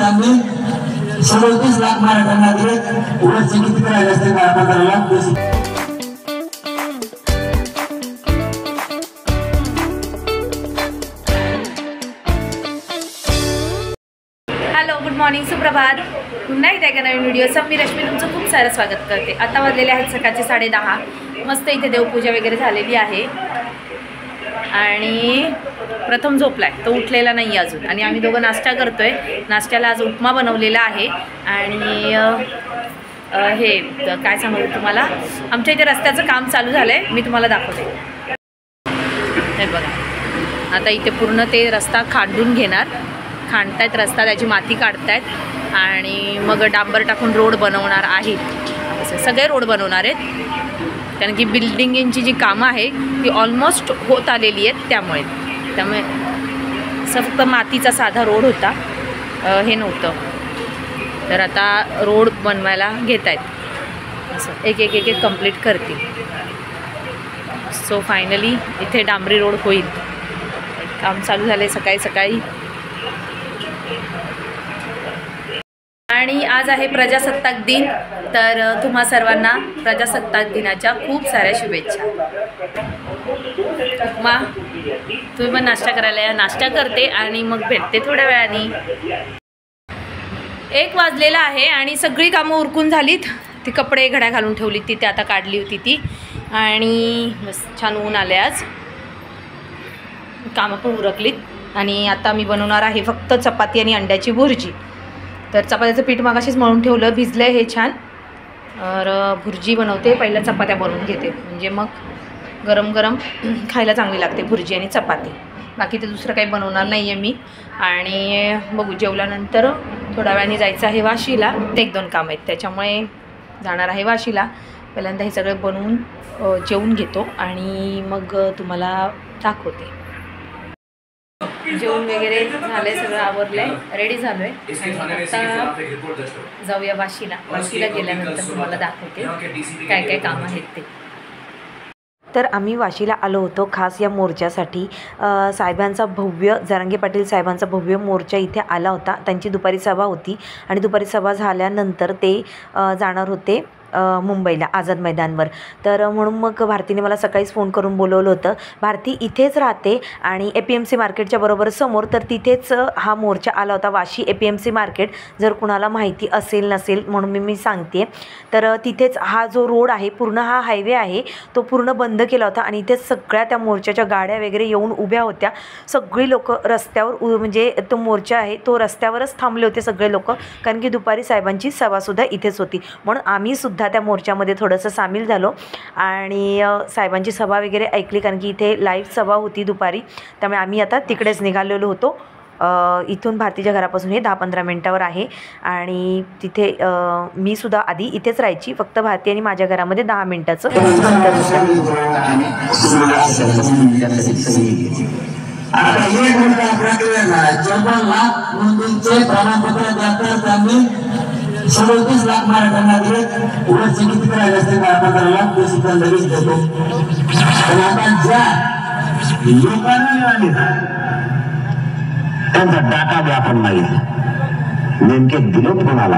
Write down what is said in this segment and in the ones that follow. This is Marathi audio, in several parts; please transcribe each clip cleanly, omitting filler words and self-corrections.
त्यांनी 37 लाख मराठ्यांना दिले. उलटचे किती करायचे असते 15 लाख. हॅलो, गुड मॉर्निंग, सुप्रभात. पुन्हा एकदा एका नवीन व्हिडिओचं मी रश्मी तुमचं खूप सारं स्वागत करते. आता वाजलेले आहेत सकाळचे 10:30. मस्त इथे देवपूजा वगैरे झालेली आहे आणि प्रथम झोपलाय, तो उठलेला नाही अजून. आणि आम्ही दोघं नाश्ता करतोय. नाश्त्याला आज उपमा बनवलेला आहे आणि हे काय सांगू तुम्हाला, आमच्या इथे रस्त्याचं काम चालू झालं आहे, मी तुम्हाला दाखवते. हे बघा, आता इथे पूर्ण ते रस्ता खांदून घेणार, खांडतायत रस्ता, त्याची माती काढतायत आणि मग डांबर टाकून रोड बनवणार आहेत. सगळे रोड बनवणार आहेत कारण की बिल्डिंगची जी कामं आहे ती ऑलमोस्ट होत आलेली आहेत. त्यामुळे फक्त मातीचा साधा रोड होता, हे नव्हतं. तर आता रोड बनवायला घेत आहेत, असं एक एक एक एक कंप्लीट करतील. सो फायनली इथे डांबरी रोड होईल. काम चालू झाले सकाळी सकाळी. आणि आज आहे प्रजासत्ताक दिन, तर तुम्हा सर्वांना प्रजासत्ताक दिनाच्या खूप साऱ्या शुभेच्छा. उपमा तुम्ही पण नाश्ता करायला या. नाश्ता करते आणि मग भेटते थोड्या वेळाने. 1 वाजलेला आहे आणि सगळी कामं उरकून झालीत. ती कपडे घड्या घालून ठेवली ती आता काढली होती ती. आणि बस छान ऊन आले आज, कामं पण उरकलीत. आणि आता मी बनवणार आहे फक्त चपाती आणि अंड्याची भुर्जी. तर चपात्याचं पीठ मागाशीच मळून ठेवलं, भिजलं हे छान. तर भुर्जी बनवते, पहिल्या चपात्या बनवून घेते, म्हणजे मग गरम गरम खायला चांगली लागते भुर्जी आणि चपाती. बाकी ते दुसरं काही बनवणार नाही आहे मी. आणि बघू, जेवल्यानंतर थोड्या वेळाने जायचं आहे वाशीला. 1-2 कामं आहेत त्याच्यामुळे जाणार आहे वाशीला. पहिल्यांदा हे सगळं बनवून जेवून घेतो आणि मग तुम्हाला दाखवते. जेवण वगैरे झालंय, सगळं आवरलंय, रेडी झालोय. आता जाऊया वाशीला. वाशीला गेल्यानंतर तुम्हाला दाखवते काय काय काम आहेत ते. तर आम्ही वाशीला आलो होतो खास या मोर्चासाठी. साहेबांचा भव्य, जरांगे पाटील साहेबांचा भव्य मोर्चा इथे आला होता. त्यांची दुपारी सभा होती आणि दुपारी सभा झाल्यानंतर ते जाणार होते मुंबईला, आझाद मैदानवर. तर म्हणून मग भारतीने मला सकाळीच फोन करून बोलवलं होतं. भारती इथेच राहते आणि APMC मार्केटच्या बरोबर समोर, तर तिथेच हा मोर्चा आला होता. वाशी APMC मार्केट, जर कुणाला माहिती असेल नसेल म्हणून मी सांगते. तर तिथेच हा जो रोड आहे, पूर्ण हा हायवे आहे, तो पूर्ण बंद केला होता. आणि इथेच सगळ्या त्या मोर्चाच्या गाड्या वगैरे येऊन उभ्या होत्या. सगळी लोक रस्त्यावर, म्हणजे तो मोर्चा आहे तो रस्त्यावरच थांबले होते सगळे लोक, कारण की दुपारी साहेबांची सभासुद्धा इथेच होती. म्हणून आम्ही सुद्धा त्या मोर्चामध्ये थोडंसं सामील झालो आणि साहेबांची सभा वगैरे ऐकली, कारण की इथे लाईव्ह सभा होती दुपारी. त्यामुळे आम्ही आता तिकडेच निघालेलो होतो. इथून भारतीच्या घरापासून हे 10-15 मिनटावर आहे. आणि तिथे मी सुद्धा आधी इथेच राहायची, फक्त भारती आणि माझ्या घरामध्ये 10 मिनटाचं $37 लाख मराठ्यांना दिले. उलटचे किती करायचे असते 15 लाख. ते सुद्धा लगेच देतो. पण आता ज्या लोकांना मिळाले त्यांचा डाटा द्या आपण माहिती नेमके दिलेत कोणाला.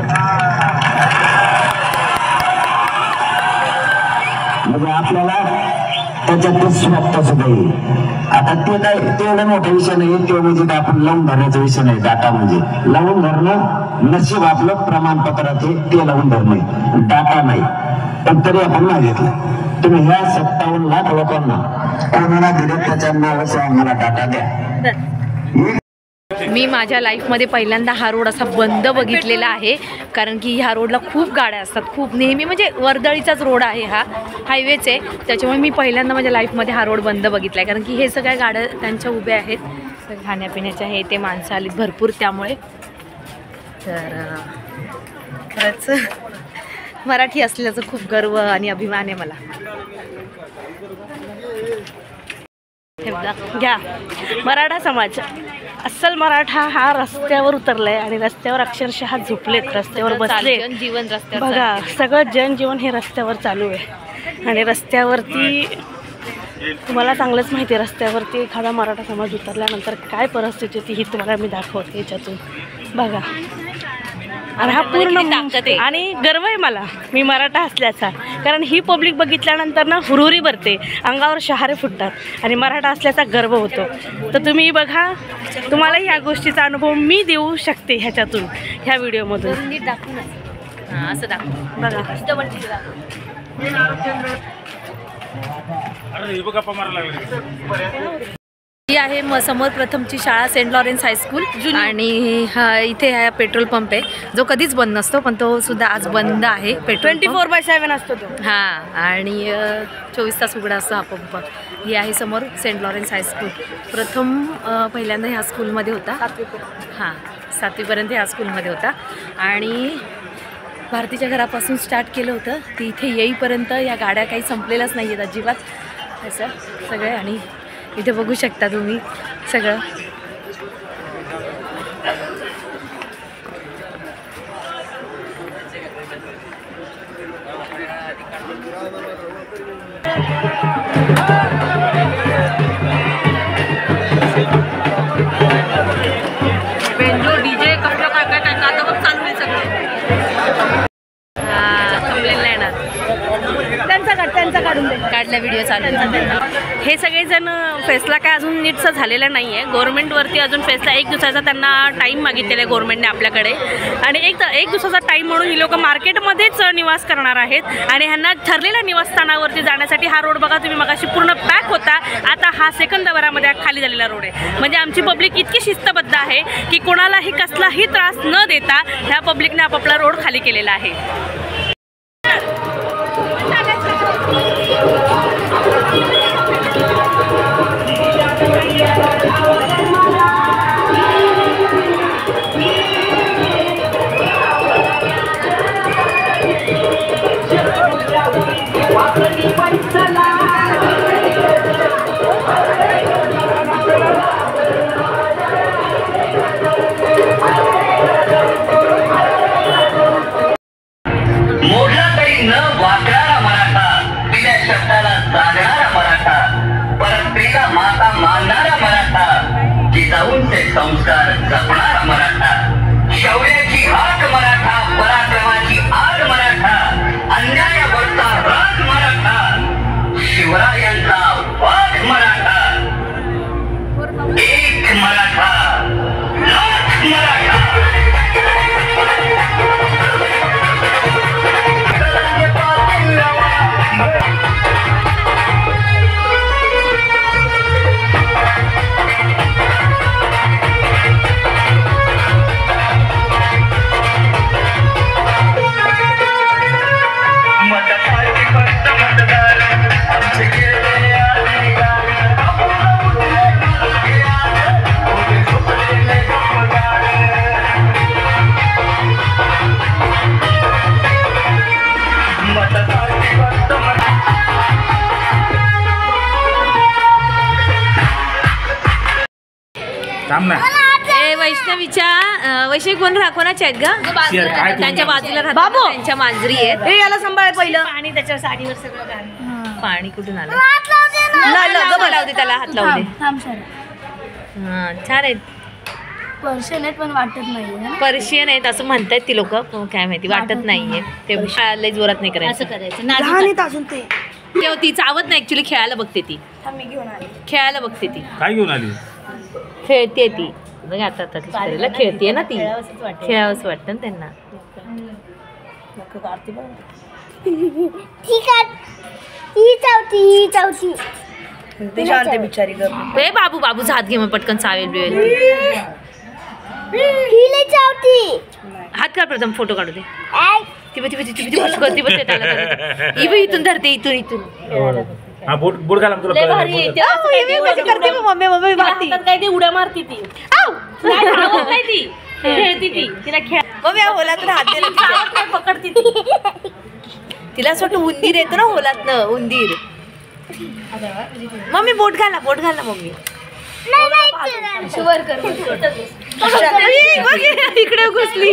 म्हणजे आपल्याला त्याच्यात स्वप्न सुद्धा येईल. आता ते काय, ते एवढा मोठा विषय नाही. तो म्हणजे आपण लावून धरण्याचा विषय नाही. डाटा म्हणजे लावून धरणं, नशीब आपलं प्रमाणपत्रात ते लावून धरणं, डाटा नाही. पण तरी आपण मागितलं, तुम्ही ह्या 57 लाख लोकांना कोणाला दिले त्याच्या नावाचा आम्हाला डाटा द्या. मी माझ्या लाईफमध्ये पहिल्यांदा हा रोड असा बंद बघितलेला आहे, कारण की ह्या रोडला खूप गाड्या असतात, खूप नेहमी. म्हणजे वर्दळीचाच रोड आहे हा, हायवेच आहे. त्याच्यामुळे मी पहिल्यांदा माझ्या लाईफमध्ये हा रोड बंद बघितला आहे, कारण की हे सगळ्या गाड्या त्यांच्या उभ्या आहेत. खाण्यापिण्याच्या हे ते माणसं आलीत भरपूर त्यामुळे. तर खरंच मराठी असल्याचं खूप गर्व आणि अभिमान आहे मला. घ्या, मराठा समाज, अस्सल मराठा हा रस्त्यावर उतरलाय आणि रस्त्यावर अक्षरशः झोपलेत, रस्त्यावर बसले. जनजीवन रस्त्यावर बघा, सगळं जनजीवन हे रस्त्यावर चालू आहे. आणि रस्त्यावरती तुम्हाला चांगलंच माहिती आहे रस्त्यावरती एखादा मराठा समाज उतरल्यानंतर काय परिस्थिती होती ही तुम्हाला मी दाखवते याच्यातून बघा. आणि हा पूर्ण ताकद आहे. आणि गर्व आहे मला मी मराठा असल्याचा, कारण ही पब्लिक बघितल्यानंतर ना हुरहुरी भरते, अंगावर शहारे फुटतात आणि मराठा असल्याचा गर्व होतो. तर तुम्ही बघा, तुम्हाला ह्या गोष्टीचा अनुभव मी देऊ शकते ह्याच्यातून, ह्या व्हिडिओमधून. नीट दाखवू ना. हां असं दाखव बघा ही आहे समोर प्रथमची शाळा सेंट लॉरेन्स हायस्कूल आणि इथे हा पेट्रोल पंप आहे जो कधीच बंद नसतो, पण तो सुद्धा आज बंद आहे. पेट्रोल 24/7 असतो तो. हां आणि 24 तास उघडा असतो हा पंप. ही आहे समोर सेंट लॉरेन्स हायस्कूल. प्रथम पहिल्यांदा ह्या स्कूलमध्ये होता. हां 7वीपर्यंत ह्या स्कूलमध्ये होता आणि भारतीच्या घरापासून स्टार्ट केलं होतं. ती इथे येईपर्यंत या गाड्या काही संपलेल्याच नाही आहेत अजिबात असं सगळे. आणि इथे बघू शकता तुम्ही सगळं. बेंजो डीजे कसलं काय काय काय आता बघ चालू आहे सगळं. कंप्लेंट नाही येणार. त्यांचा काढून दे. काढला व्हिडिओ चालू. हे सगळेजण फेसला काय अजून नीटचं झालेलं नाही आहे. गव्हर्नमेंटवरती अजून फेसला 1 दिवसाचा त्यांना टाईम मागितलेला आहे गव्हर्नमेंटने आपल्याकडे. आणि एक दिवसाचा टाईम म्हणून ही लोक मार्केटमध्येच निवास करणार आहेत आणि ह्यांना ठरलेल्या निवासस्थानावरती जाण्यासाठी हा रोड बघा तुम्ही मगाशी पूर्ण पॅक होता. आता हा सेकंदाभरामध्ये खाली झालेला रोड आहे. म्हणजे आमची पब्लिक इतकी शिस्तबद्ध आहे की कोणालाही कसलाही त्रास न देता ह्या पब्लिकने आपापला रोड खाली केलेला आहे. संस्कार जपणारा मराठा, शौर्याची हाक मराठा, पराक्रमाची आग मराठा, अन्यायावरचा राग मराठा, शिवरायांचा वाघ मराठा, एक मराठा, लाख मराठा. वैष्णवी कोण कोणाचे आहेत का? त्यांच्या बाजूला राहतात बाबू. त्यांच्या मांजरी आहेत. हे याला सांभाळ पहिलं. आणि त्याच्या साडीवर सगळं पाणी कुठून आलं? लावू दे त्याला, हात लावू दे. हां छान आहेत. पर्शियन आहेत पण वाटत नाही. पर्शियन आहेत असं म्हणतायत ती लोक, काय माहिती वाटत नाहीये. ते लय जोरात नाही करायचं. असं करायचं अजून ते तेव्हा ती चावत नाही ऍक्च्युली, खेळायला बघते ती. मी घेऊन आले. खेळायला बघते ती. काय घेऊन आली? खेळते ती. बघ आता खेळते ना ती. खेळावंच वाटतं ना त्यांना. ठीक आहे. ही चावती बिचारी ए बाबू बाबूचा हात घे मग पटकन चावेल बिवेल. ही चावती. हात काढ प्रथम, फोटो काढू दे. इथून धरते, इथून हा बोट घाला तुला. काय ती उड्या मारती ती. खेळती ती. तिला खेळ होलात हात पकडती ती. तिला असं वाटतं उंदीर येतो ना होलात ना, उंदीर. मम्मी बोट घाला मम्मी. इकडे घुसली.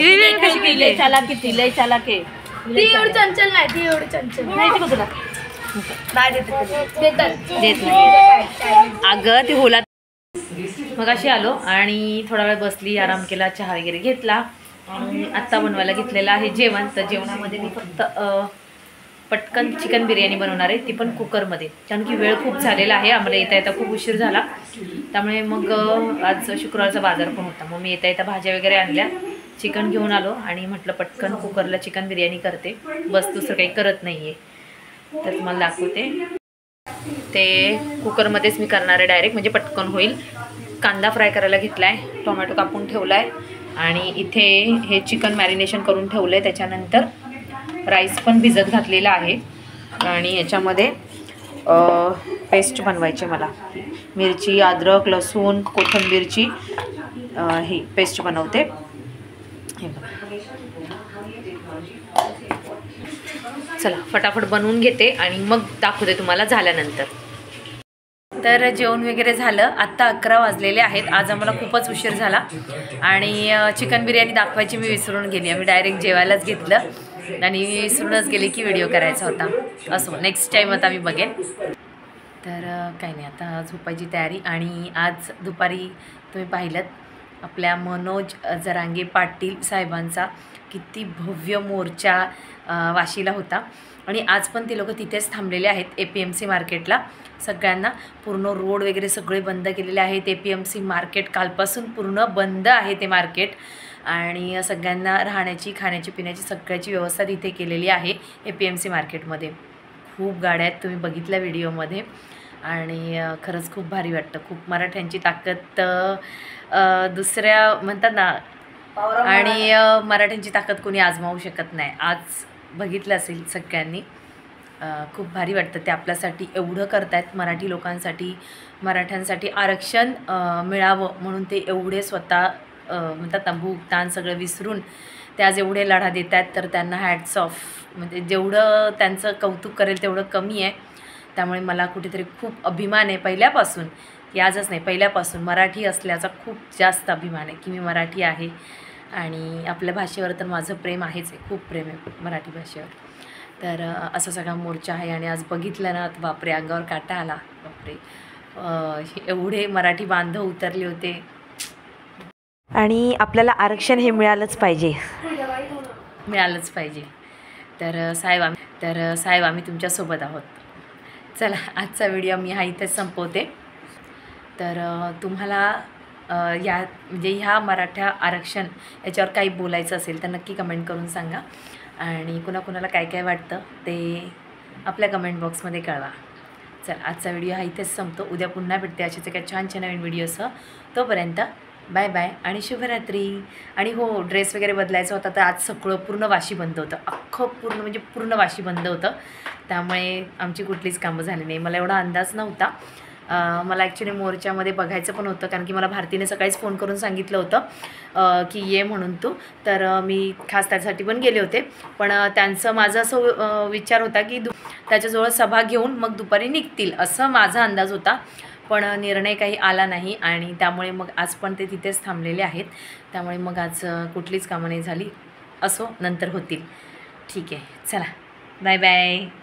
लय चालाक आहे. ती एवढी चंचल नाही. ती एवढी चंचल नाही. ती बघ देत नाही. अगं ती होला. मग अशी आलो आणि थोडा वेळ बसली, आराम केला, चहा वगैरे घेतला आणि आत्ता बनवायला घेतलेलं आहे जेवण. तर जेवणामध्ये मी फक्त पटकन चिकन बिर्याणी बनवणार आहे, ती पण कुकरमध्ये, कारण की वेळ खूप झालेला आहे. आम्हाला येता येता खूप उशीर झाला, त्यामुळे मग आज शुक्रवारचा बाजार पण होता. मग मी येता येता भाज्या वगैरे आणल्या, चिकन घेऊन आलो आणि म्हटलं पटकन कुकरला चिकन बिर्याणी करते, बस दुसरं काही करत नाही आहे. तर तुम्हाला दाखवते. ते कुकरमध्येच मी करणार आहे डायरेक्ट, म्हणजे पटकन होईल. कांदा फ्राय करायला घेतला आहे, टोमॅटो कापून ठेवला आहे आणि इथे हे चिकन मॅरिनेशन करून ठेवलं आहे. त्याच्यानंतर राईस पण भिजत घातलेला आहे आणि याच्यामध्ये पेस्ट बनवायची मला. मिरची, अद्रक, लसूण, कोथिंबीरची ही पेस्ट बनवते. हे बघा, चला फटाफट बनवून घेते आणि मग दाखवते तुम्हाला झाल्यानंतर. तर जेवण वगैरे झालं, आत्ता 11 वाजलेले आहेत. आज आम्हाला खूपच उशीर झाला आणि चिकन बिर्याणी दाखवायची मी विसरून गेली. आम्ही डायरेक्ट जेवायलाच घेतलं आणि मी विसरूनच गेले की व्हिडिओ करायचा होता. असो, नेक्स्ट टाईम आता मी बघेन. तर काही नाही, आता झोपायची तयारी. आणि आज दुपारी तुम्ही पाहिलं आपल्या मनोज जरांगे पाटील साहेबांचा किती भव्य मोर्चा वाशीला होता आणि आज पण ते लोक तिथेच थांबलेले आहेत APMC मार्केटला. सगळ्यांना पूर्ण रोड वगैरे सगळे बंद केलेले आहेत. APMC मार्केट कालपासून पूर्ण बंद आहे ते मार्केट आणि सगळ्यांना राहण्याची, खाण्याची, पिण्याची सगळ्याची व्यवस्था तिथे केलेली आहे APMC मार्केटमध्ये. खूप गाड्या आहेत, तुम्ही बघितल्या व्हिडिओमध्ये आणि खरंच खूप भारी वाटतं. खूप मराठ्यांची ताकद दुसऱ्या म्हणतात ना, आणि मराठ्यांची ताकद कोणी आजमावू शकत नाही. आज बघितलं असेल सगळ्यांनी, खूप भारी वाटतं. ते आपल्यासाठी एवढं करतायत, मराठी लोकांसाठी, मराठ्यांसाठी आरक्षण मिळावं म्हणून ते एवढे स्वतः म्हणतात ना, भूक ताण सगळं विसरून ते आज एवढे लढा देत आहेत. तर त्यांना हॅट्स ऑफ. म्हणजे जेवढं त्यांचं कौतुक करेल तेवढं कमी आहे. त्यामुळे मला कुठेतरी खूप अभिमान आहे पहिल्यापासून, की आजच नाही, पहिल्यापासून मराठी असल्याचा खूप जास्त अभिमान आहे की मी मराठी आहे. आणि आपल्या भाषेवर तर माझं प्रेम आहेच आहे, खूप प्रेम आहे मराठी भाषेवर. तर असा सगळा मोर्चा आहे आणि आज बघितलं ना, बापरे, अंगावर काटा आला. बापरे, एवढे मराठी बांधव उतरले होते. आणि आपल्याला आरक्षण हे मिळालंच पाहिजे, मिळालंच पाहिजे. तर साहेब आम्ही तुमच्यासोबत आहोत. चला, आजचा व्हिडिओ मी इथेच संपवते. तर तुम्हाला म्हणजे ह्या मराठा आरक्षण याच्यावर काही बोलायचं असेल तर नक्की कमेंट करून सांगा आणि कुणाकुणाला काय काय वाटतं ते आपल्या कमेंट बॉक्समध्ये कळवा. चला, आजचा व्हिडिओ इथेच संपतो. उद्या पुन्हा भेटते अशाच एका छान छान नवीन व्हिडिओसह. तोपर्यंत बाय बाय आणि शुभरात्री. आणि हो, ड्रेस वगैरे बदलायचा होता, तर आज सगळं पूर्ण वाशी बंद होतं, अख्खं पूर्ण म्हणजे पूर्ण वाशी बंद होतं. त्यामुळे आमची कुठलीच कामं झाली नाही. मला एवढा अंदाज नव्हता. मला ॲक्च्युली मोर्चामध्ये बघायचं पण होतं, कारण की मला भारतीने सकाळीच फोन करून सांगितलं होतं की ये म्हणून तू. तर मी खास त्यासाठी पण गेले होते. पण त्यांचं माझं असं विचार होता की त्याच्याजवळ सभा घेऊन मग दुपारी निघतील, असं माझा अंदाज होता. पण निर्णय काही आला नाही आणि त्यामुळे मग आज पण ते तिथेच थांबलेले आहेत. त्यामुळे मग आज कुठलीच कामं नाही झाली. असो, नंतर होतील. ठीक आहे, चला बाय बाय.